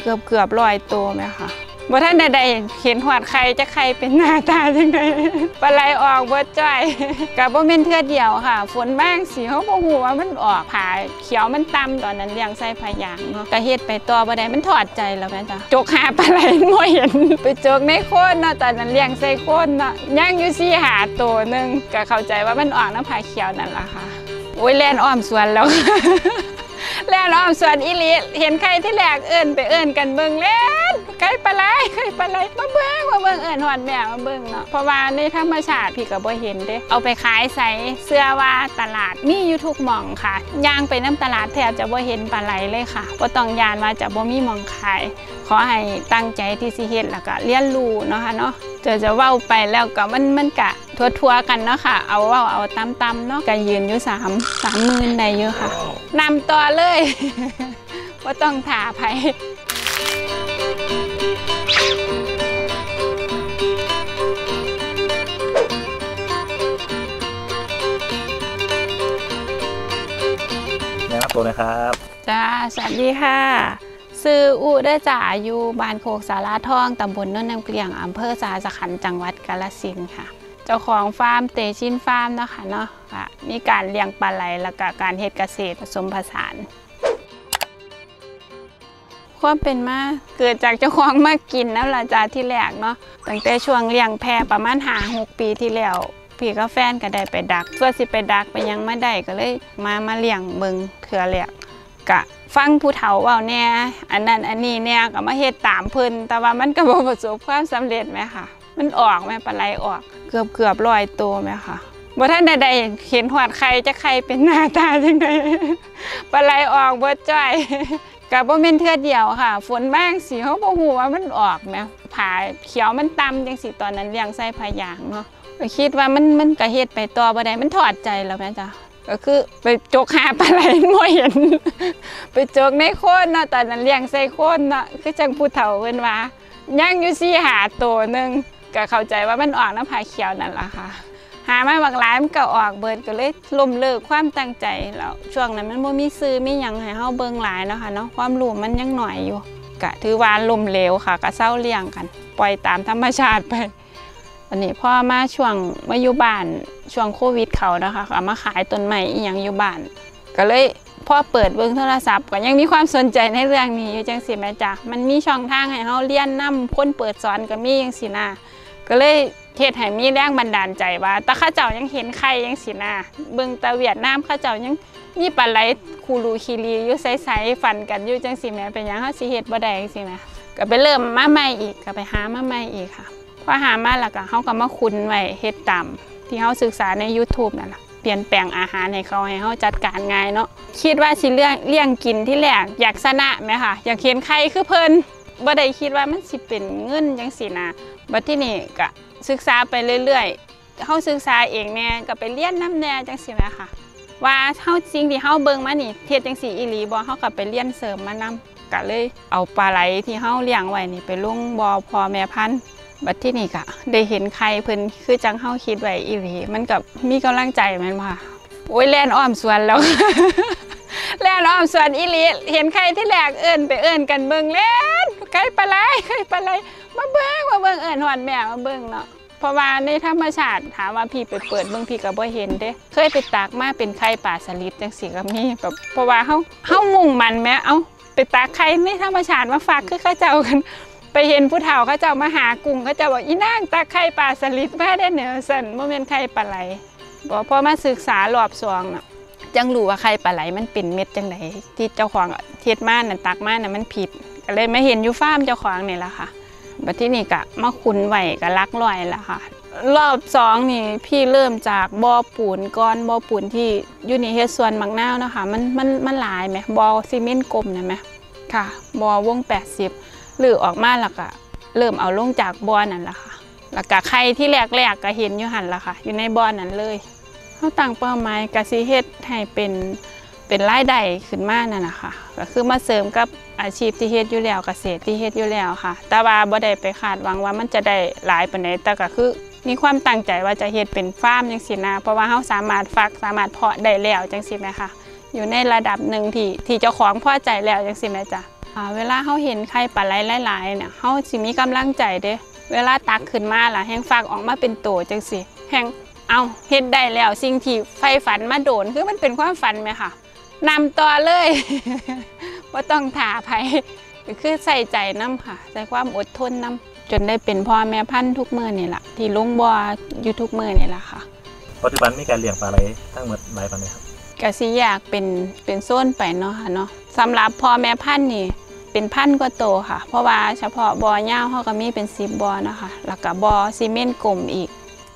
เกือบ100 ตัวไหมคะบ่ท่านใดเห็นหอดไข่จะไข่เป็นหน้าตาจังไดปลาไหลออกบ่จ้อยกับบ่แม่นเทื่อเดียวค่ะฝนบ้างสิเขาบ่ฮู้ว่ามันออกผาเขียวมันต่ำตอนนั้นเลี้ยงใส่ผายางเนาะก็เฮ็ดไปต่อบ่ได้มันถอดใจแล้วแม่จ้ะจกหาปลาไหลบ่เห็นไปจกในโคนเนาะตอนนั้นเลี้ยงใส่โคนเนาะย่างอยู่4-5 ตัวนึงก็เข้าใจว่ามันออกน้ำผาเขียวนั่นล่ะค่ะโอ้ยแล่นอ้อมสวนแล้วแล้วน้องสวนอีลีเห็นใครที่แรกเอิ้นไปเอิ้นกันเบิ่งเล่นใครปลาไหลมาเบิ่งเอิ้นหอดแม่มาเบิ่งเนาะเพราะว่าในธรรมชาติพี่ก็บ่เห็นเด้เอาไปขายใส่เสื้อว่าตลาดมีอยู่ทุกหม่องค่ะย่างไปน้ำตลาดแทบจะบ่เห็นปลาไหลเลยค่ะบ่ต้องยานว่าจะบ่มีหม่องขายขอให้ตั้งใจที่สิเฮ็ดแล้วก็เรียนรู้เนาะค่ะเนาะจะเว้าไปแล้วก็มันกะทั่วกันเนาะค่ะเอาเว้าเอาตำเนาะก็ยืนอยู่30,000ได้เยอะค่ะนำต่อเลยว่าต้องถาไผแนะนำตัวนะครับจ้าสวัสดีค่ะซื้ออู่ได้จ่าอยู่บ้านโคกสาราทองตำบลโนนน้ำเกลียงอำเภอสาสะขันจังหวัดกาฬสินธุ์ค่ะเจ้าของฟาร์มเตชินฟาร์มนะคะเนาะมีการเลี้ยงปลาไหลแล้วก็การเฮ็ดเกษตรผสมผสานความเป็นมาเกิดจากเจ้าของมากินน้ำละจ้าที่แรกเนาะตั้งแต่ช่วงเลี้ยงแพะประมาณ5-6 ปีที่แล้วพี่กับแฟนก็ได้ไปดักเพื่อสิไปดักไปยังไม่ได้ก็เลยมาเลี้ยงเบิ่งเถื่อแรกกะฟังผู้เฒ่าเว้าแน่อันนั้นอันนี้เนี่ยก็มาเฮ็ดตามเพิ่นแต่ว่ามันก็บ่ประสบความสำเร็จไหมค่ะมันออกไหมปลาไหลออกเกือบ100 ตัวไหมค่ะบ่ท่านใดเห็นหอดไข่จะไข่เป็นหน้าตาจังไดปลาไหลออกบ่จ้อยกับบ่แม่นเทื่อเดียวค่ะฝนบ้างสิเขาบ่ฮู้ว่ามันออกแม่ผาเขียวมันต่ำจังสิตอนนั้นเลี้ยงใส่ผายางเนาะก็คิดว่ามันก็เฮ็ดไปต่อบ่ได้มันถอดใจแล้วแม่จ้ะก็คือไปจกหาปลาไหลบ่เห็นไปจกในโคนเนาะตอนนั้นเลี้ยงใส่โคนเนาะคือจังผู้เฒ่าเพิ่นว่าย่างอยู่4-5 ตัวนึงก็เข้าใจว่ามันออกน้ำผาเขียวนั่นล่ะค่ะหามาบักหลายมันก็ออกเบิดก็เลยล้มเลิกความตั้งใจแล้วช่วงนั้นมันบ่มีซื้อมีหยังให้เฮาเบิ่งหลายเนาะค่ะเนาะความรู้มันยังหน่อยอยู่ก็ถือว่าล้มเหลวค่ะก็เซาเลี้ยงกันปล่อยตามธรรมชาติไปอันนี้พอมาช่วงมาอยู่บ้านช่วงโควิดเขานะคะก็มาขายต้นไม้อีหยังอยู่บ้านก็เลยพอเปิดเบิ่งโทรศัพท์ก็ยังมีความสนใจในเรื่องนี้อยู่จังซี่แม่จ้ะมันมีช่องทางให้เฮาเรียนนำคนเปิดสอนก็มีจังซี่นะก็เลยเฮ็ดให้มีแรงบันดาลใจว่าแต่ข้าเจ้ายังเห็นไข่ยังสินะเบิ่งตะเวียดนามข้าเจ้ายังมีปลาไหลคูรูคีรีอยู่ใสๆฟันกันอยู่จังสิแม่เป็นหยังเฮาสิเฮ็ดบ่ได้จังซี่แม่ก็ไปเริ่มมาใหม่อีกก็ไปหามาใหม่อีกค่ะพอหามาแล้วก็เฮาก็มาคุ้นไว้เฮ็ดตามที่เฮาศึกษาใน YouTube นั่นล่ะเปลี่ยนแปลงอาหารให้เขาให้เฮาจัดการง่ายเนาะคิดว่าสิเลี้ยงกินที่แรกอยากชนะแม่ค่ะอยากเห็นไข่คือเพิ่นบ่ได้คิดว่ามันสิเป็นเงินจังซี่นะบัดทีนี้ก็ศึกษาไปเรื่อยๆเฮาศึกษาเองแน่ก็ไปเรียนนำแน่จังซี่แหมค่ะว่าเฮาสิ่งที่เฮาเบิ่งมานี่เฮ็ดจังซี่อีหลีบ่เฮาก็ไปเรียนเสริมมานำก็เลยเอาปลาไหลที่เฮาเลี้ยงไว้นี่ไปลงบ่อพ่อแม่พันธุ์บัดที่นี่ก็ได้เห็นไข่เพิ่นคือจังเฮาคิดไว้อีหลีมันก็มีกำลังใจแม่นบ่ค่ะโอ้ยแล่นอ้อมสวนแล้ว แล่นอ้อมสวนอีหลีเห็นไข่ที่แรกเอิ้นไปเอิ้นกันเบิ่งเล่นไข่ปลาไหลมาเบิ่งเอิ้นหอดแม่มาเบิ่งเนาะเพราะว่าในธรรมชาติถามว่าพี่ไปเปิดเบิ่งพี่ก็บ่เห็นเด้เคยไปตากมาเป็นไข่ปลาสลิดจังซี่ก็มีแบบเพราะว่าเฮามุ่งมั่นแม่เอาไปตากไข่ในธรรมชาติมาฝากคือเขาเจ้ากันไปเห็นผู้เฒ่าเขาเจ้ามาหากุ้งเขาเจ้าบอกอีนางตากไข่ปลาสลิดมาได้เหนือสั่นบ่แม่นไข่ปลาไหลบ่พอมาศึกษารอบ2น่ะจังรู้ว่าไข่ปลาไหลมันเป็นเม็ดจังไดที่เจ้าของเฮ็ดมาน่ะตักมาน่ะมันผิดก็เลยมาเห็นอยู่ฟาร์มเจ้าของนี่ล่ะค่ะบัดที่นี่ก็มาคุ้นไว้ก็ลักลอยแล้วค่ะรอบ2นี่พี่เริ่มจากบ่อปูนก่อนบ่อปูนที่อยู่นี่เฮ็ดสวนมักนาวนะคะมันหลายแหมบ่อซีเมนต์กลมนะแหมค่ะบ่อวง80หรือออกมาแล้วก็เริ่มเอาลงจากบ่อนั่นล่ะค่ะแล้วก็ไข่ที่แรกก็เห็นอยู่หั่นล่ะค่ะอยู่ในบ่อนั้นเลยเฮาตั้งเป้าหมายก็สิเฮ็ดให้เป็นรายได้ขึ้นมานั่นน่ะค่ะก็คือมาเสริมกับอาชีพที่เฮ็ดอยู่แล้วเกษตรที่เฮ็ดอยู่แล้วค่ะแต่ว่าบ่ได้ไปคาดหวังว่ามันจะได้หลายปานใดแต่ก็คือมีความตั้งใจว่าจะเฮ็ดเป็นฟาร์มจังซี่นะเพราะว่าเฮาสามารถฟักสามารถเพาะได้แล้วจังซี่แม่ค่ะอยู่ในระดับหนึ่งที่เจ้าของพอใจแล้วจังซี่แม่จ้ะเวลาเขาเห็นไข่ปลาไหลหลายๆเนี่ยเขาสิมีกำลังใจเด้เวลาตักขึ้นมาล่ะแห้งฝากออกมาเป็นโตจังสิแห้งเอาเฮ็ดได้แล้วสิ่งที่ใฝ่ฝันมาโดนคือมันเป็นความฝันไหมค่ะนำต่อเลยว่าต้องถ่าไผคือใส่ใจน้ำค่ะใส่ความอดทนน้ำจนได้เป็นพ่อแม่พันธุ์ทุกมื้อนี่แหละที่ลงบ่ออยู่ทุกมื้อนี่แหละค่ะปัจจุบันมีการเลี้ยงปลาไหลทั้งหมดหลายปานใดครับก็สิอยากเป็นโซนไปเนาะค่ะเนาะสำหรับพ่อแม่พันธุ์นี่เป็นพันก็โตค่ะเพราะว่าเฉพาะบ่อยาวเขาก็มีเป็น10บ่อนะคะแล้วก็บ่อซีเมนต์กลมอีก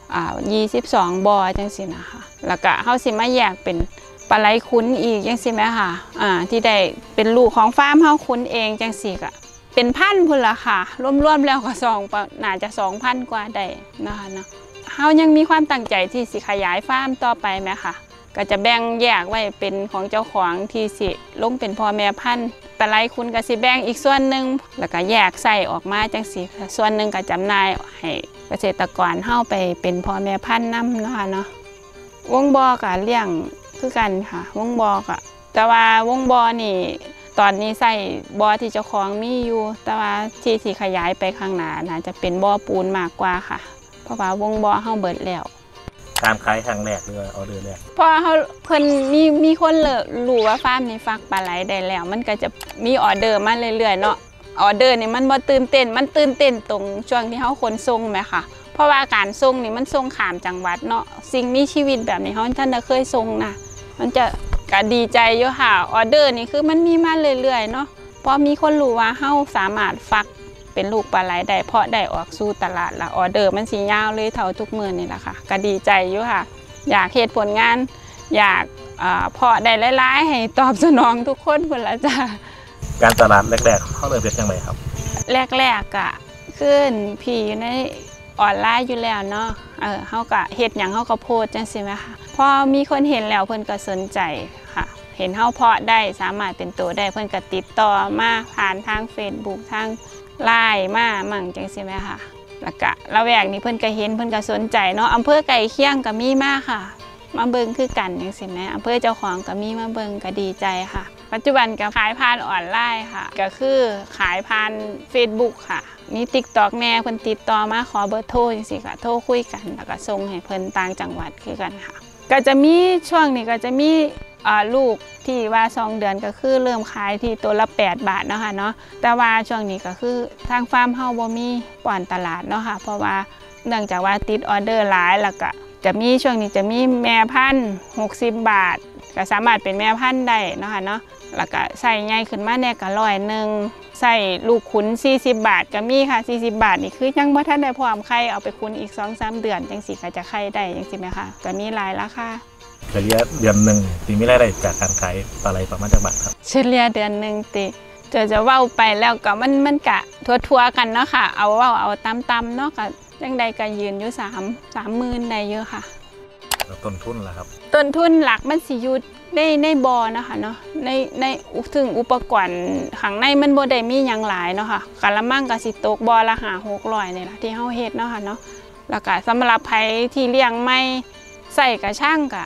22บ่อจังสินะคะแล้วก็เขาสิมาแยกเป็นปลาไหลคุ้นอีกจังสิไหมค่ะที่ได้เป็นลูกของฟาร์มเขาคุ้นเองจังสิก็เป็นพันพุ่นละค่ะรวมๆแล้วก็น่าจะ 2,000 กว่าได้นะคะเนาะเขายังมีความตั้งใจที่สิขยายฟาร์มต่อไปไหมค่ะก็จะแบ่งแยกไว้เป็นของเจ้าของที่สิลงเป็นพ่อแม่พันธุ์ปลาไหลคุ้นก็สิแบ่งอีกส่วนหนึ่งแล้วก็แยกใส่ออกมาจังสิส่วนหนึ่งก็จำหน่ายให้เกษตรกรเฮาไปเป็นพ่อแม่พันธุ์นำเนาะค่ะเนาะวงบ่อก็เลี้ยงคือกันค่ะวงบ่อก็แต่ว่าวงบ่อนี่ตอนนี้ใส่บ่อที่เจ้าของมีอยู่แต่ว่าที่สิขยายไปข้างหน้าน่าจะเป็นบ่อปูนมากกว่าค่ะเพราะว่าวงบ่อเฮาเบิดแล้วการขายครั้งแรกหรือออเดอร์แรกพอเขาเพิ่นมีคนรู้ว่าฟาร์มนี้ฟักปลาไหลได้แล้วมันก็จะมีออเดอร์มาเรื่อยๆเนาะออเดอร์นี่มันบ่ตื่นเต้นมันตื่นเต้นตรงช่วงที่เขาขนส่งไหมค่ะเพราะว่าการส่งนี่มันส่งข้ามจังหวัดเนาะสิ่งมีชีวิตแบบนี้เขาท่านเคยส่งนะมันจะก็ดีใจอยู่ค่ะออเดอร์นี่คือมันมีมาเรื่อยๆเนาะพอมีคนรู้ว่าเขาสามารถฟักเป็นลูกปลาไหลได้เพราะได้ออกสู่ตลาดละออเดอร์มันสียาวเลยเท่าทุกมื้อนี่แหละค่ะก็ดีใจอยู่ค่ะอยากเฮ็ดผลงานอยากเพาะได้หลายๆให้ตอบสนองทุกคนพุ่นละจ้ะการตลาดแรกๆเขาเริ่มเป็นยังไงครับแรกๆก็ขึ้นพี่อยู่ในออนไลน์อยู่แล้วเนาะเขาก็เฮ็ดหยังเขาก็โพสจังซี่ไหมคะพอมีคนเห็นแล้วเพิ่นก็สนใจค่ะเห็นเขาเพาะได้สามารถเป็นตัวได้เพิ่นก็ติดต่อมาผ่านทาง Facebook ทางไลน์มามั่งจังซี่ไหมคะแล้วก็ละแวกนี้เพิ่นก็เห็นเพิ่นก็สนใจเนาะอำเภอไก่เคียงก็มีมาค่ะมาเบิ่งคือกันจังซี่แม่อำเภอเจ้าของก็มีมาเบิ่งก็ดีใจค่ะปัจจุบันก็ขายผ่านออนไลน์ค่ะก็คือขายผ่าน Facebook ค่ะมี TikTok แน่เพิ่นติดต่อมาขอเบอร์โทรจังซี่ก็โทรคุยกันแล้วก็ส่งให้เพิ่นต่างจังหวัดคือกันค่ะก็จะมีช่วงนี้ก็จะมีลูกที่ว่า2 เดือนก็คือเริ่มขายที่ตัวละ8 บาทเนาะค่ะเนาะแต่ว่าช่วงนี้ก็คือทางฟาร์มเฮาบ่มีป้อนตลาดเนาะค่ะเพราะว่าเนื่องจากว่าติดออเดอร์หลายแล้วก็จะมีช่วงนี้จะมีแม่พันธุ์60 บาทก็สามารถเป็นแม่พันธุ์ได้เนาะค่ะเนาะแล้วก็ใส่ใหญ่ขึ้นมาแน่ก็100ใส่ลูกขุน40 บาทก็มีค่ะ40 บาทนี่คือยังบ่ทันได้พร้อมไข่เอาไปขุนอีก 2-3 เดือนจังสิก็จะไข่ได้จังสิแม่ค่ะก็มีหลายราคาเฉลี่ยเดือนหนึ่งที่มีรายได้จากการขายปลาไหลประมาณจักบาทครับเฉลี่ยเดือนหนึ่งติจะเว้าไปแล้วก็มันกะทั่วๆกันเนาะค่ะเอาตามเนาะก็จังใดก็ยืนอยู่30,000ได้เยอะค่ะต้นทุนล่ะครับต้นทุนหลักมันสิอยู่ในบ่อนะคะเนาะในถึงอุปกรณ์ข้างในมันบ่ได้มีหยังหลายเนาะค่ะกะละมังก็สิตกบ่อละ500-600นี่ล่ะที่เฮาเฮ็ดเนาะค่ะเนาะแล้วก็สำหรับไผที่เลี้ยงไม่ใส่กระช่างกะ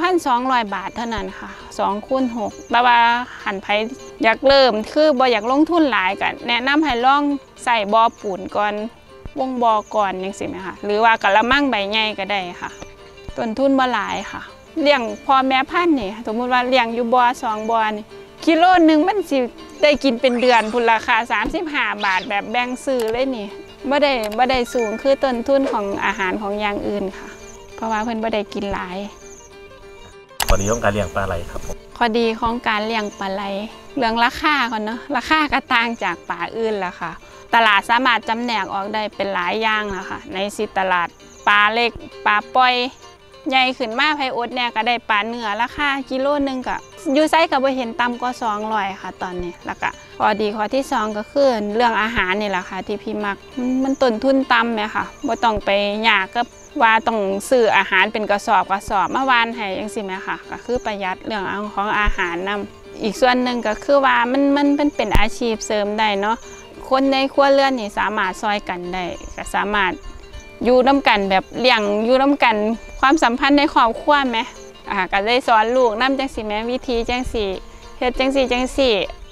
1,200 บาทเท่านั้นค่ะ2x6แต่ว่าหันไผอยากเริ่มคือบ่อยากลงทุนหลายก็แนะนำให้ลองใส่บ่อปูนก่อนวงบ่อก่อนจังซี่แม่ค่ะหรือว่ากะละมังใบใหญ่ก็ได้ค่ะต้นทุนบ่หลายค่ะเลี้ยงพ่อแม่พันธุ์นี่สมมุติว่าเลี้ยงอยู่บ่อ2บ่อนี่กิโลนึงมันสิได้กินเป็นเดือนพุ่นราคา35 บาทแบบแบ่งซื้อเลยนี่บ่ได้สูงคือต้นทุนของอาหารของอย่างอื่นค่ะเพราะว่าเพิ่นบ่ได้กินหลายข้อดีของการเลี้ยงปลาไหลครับผมข้อดีของการเลี้ยงปลาไหลเรื่องราคาก่อนเนาะราคาก็ต่างจากปลาอื่นล่ะค่ะตลาดสามารถจำแนกออกได้เป็นหลายอย่างล่ะค่ะในตลาดปลาเล็กปลาปล่อยใหญ่ขึ้นมาไผอดเนี่ยก็ได้ปลาเนื้อราคากิโลนึงก็อยู่ไสก็บ่เห็นต่ำกว่า200ค่ะตอนนี้แล้วก็ข้อดีข้อที่2ก็คือเรื่องอาหารนี่แหละค่ะที่พี่มักมันต้นทุนต่ำแม่ค่ะบ่ต้องไปยากกับว่าต้องซื้ออาหารเป็นกระสอบมาวานให้จังซี่แม่ค่ะก็คือประหยัดเรื่องของอาหารนำอีกส่วนหนึ่งก็คือว่ามันเป็นอาชีพเสริมได้เนาะคนในครัวเรือนนี่สามารถซอยกันได้ก็สามารถอยู่น้ำกันแบบเลี้ยงอยู่น้ำกันความสัมพันธ์ในครอบครัวไหมก็ได้สอนลูกนำจังสิแม่วิธีจังสิเฮ็ดจังสิ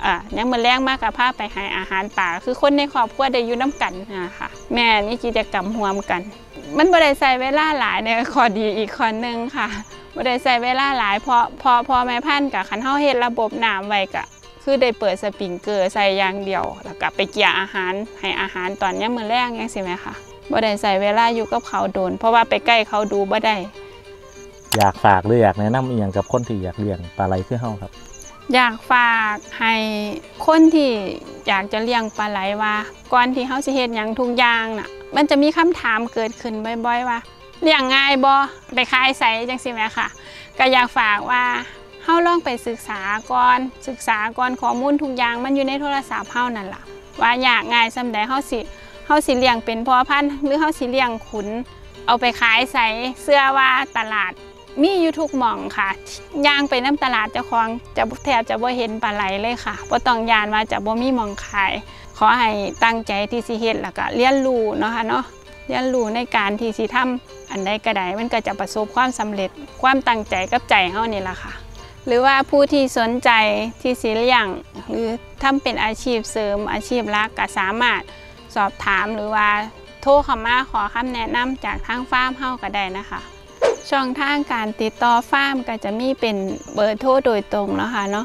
ยังมื้อแรงมากกับพาไปให้อาหารป่าคือคนในครอบครัวได้อยู่น้ำกันนะคะแม่มีกิจกรรมร่วมกันมันบ่ได้ใช้เวลาหลายเนี่ยข้อดีอีกข้อนึงค่ะบ่ได้ใช้เวลาหลายเพราะพอแม่พันธุ์กับคันเฮาเฮ็ดระบบน้ำไว้ก็คือได้เปิดสปริงเกอร์ใส่อย่างเดียวแล้วก็ไปเกี่ยอาหารให้อาหารตอนนี้มื้อแรงจังซี่แม่ค่ะบ่ได้ใช้เวลาอยู่กับเขาโดนเพราะว่าไปใกล้เขาดูบ่ได้อยากฝากหรืออยากแนะนำอีกอย่างกับคนที่อยากเลี้ยงปลาไหลคือเฮาครับอยากฝากให้คนที่อยากจะเลี้ยงปลาไหลว่าก่อนที่เฮาสิเฮ็ดหยังทุกอย่างน่ะมันจะมีคำถามเกิดขึ้นบ่อยๆว่าเลี้ยงง่ายบ่ไปขายไสจังซี่แม่ค่ะก็อยากฝากว่าเฮาลองไปศึกษาก่อนข้อมูลทุกอย่างมันอยู่ในโทรศัพท์เฮานั่นล่ะว่ายากง่ายส่ำใดเฮาสิเลี้ยงเป็นพ่อพันธุ์หรือเฮาสิเลี้ยงขุนเอาไปขายไสเชื่อว่าตลาดมีอยู่ทุกหม่องค่ะย่างไปน้ำตลาดเจ้าของจะแทบจะบ่เห็นปลาไหลเลยค่ะบ่ต้องย่านว่าจะบ่มีหม่องขายขอให้ตั้งใจที่สิเฮ็ดแล้วก็เรียนรู้เนาะค่ะเนาะเรียนรู้ในการที่สิทำอันใดก็ได้มันก็จะประสบความสำเร็จความตั้งใจกับใจเฮานี่ล่ะค่ะหรือว่าผู้ที่สนใจที่สิเลี้ยงหรือทำเป็นอาชีพเสริมอาชีพหลักก็สามารถสอบถามหรือว่าโทรเข้ามาขอคำแนะนำจากทางฟาร์มเฮาก็ได้นะคะช่องทางการติดต่อฟาร์มก็จะมีเป็นเบอร์โทรโดยตรงนะคะเนาะ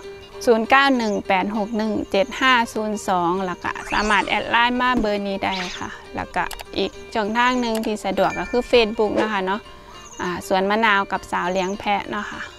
0918617502แล้วก็สามารถแอดไลน์มาเบอร์นี้ได้ค่ะแล้วก็อีกช่องทางหนึ่งที่สะดวกก็คือ Facebook นะคะเนาะสวนมะนาวกับสาวเลี้ยงแพะเนาะค่ะ